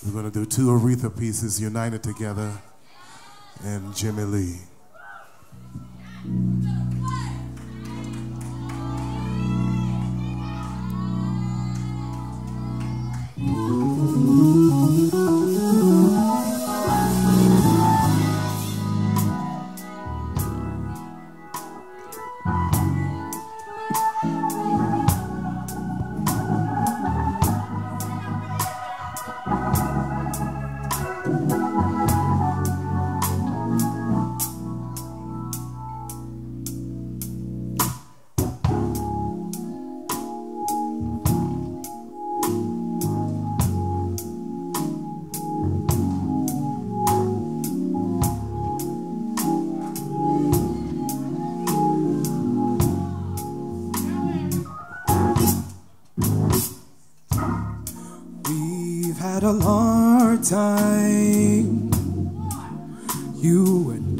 We're going to do two Aretha pieces united together and Jimmy Lee. Had a hard time, you and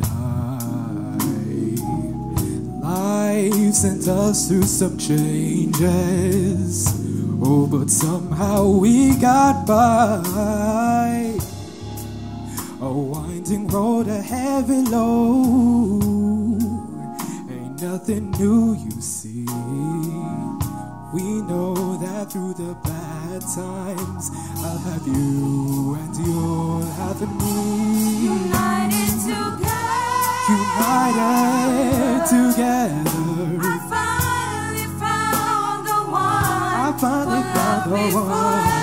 I. Life sent us through some changes, oh, but somehow we got by. A winding road, a heavy load, ain't nothing new, you see. We know that through the bad times, I'll have you and you'll have me. United together. United together. I finally found the one. I finally found the one.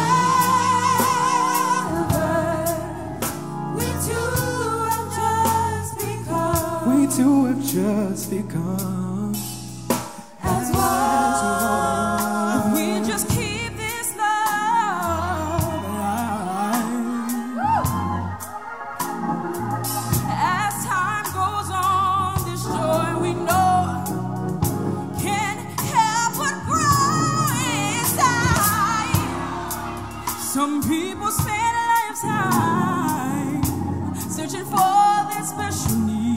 We two have just become as one. We just keep this love alive. As time goes on, this joy we know can't help but grow inside. Some people spend a lifetime searching for that special need.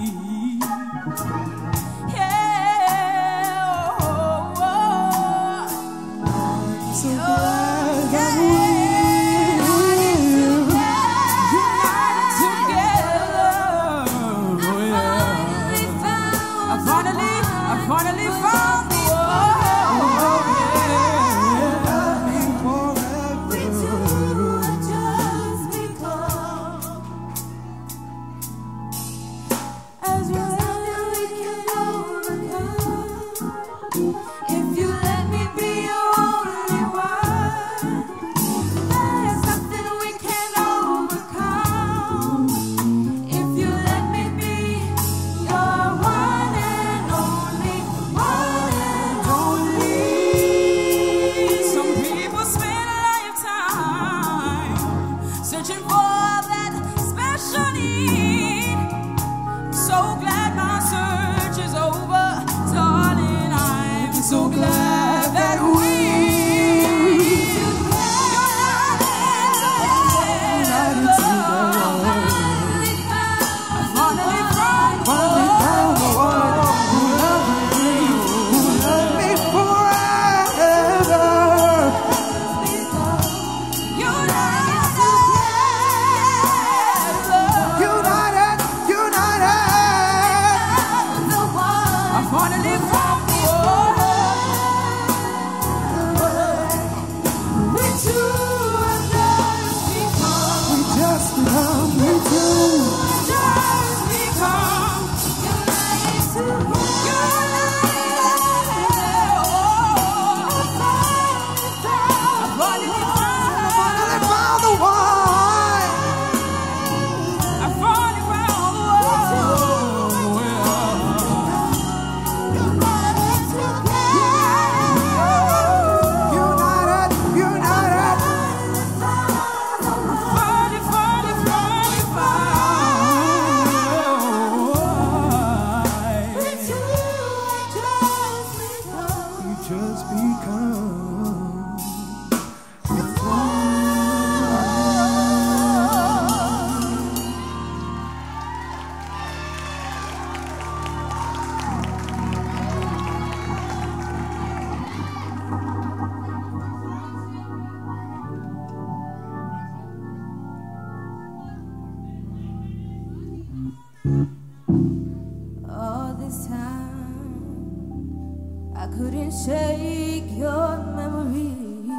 shake your memory.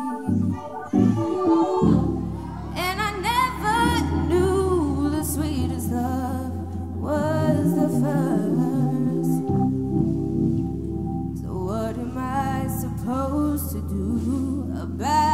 And I never knew the sweetest love was the first. So what am I supposed to do about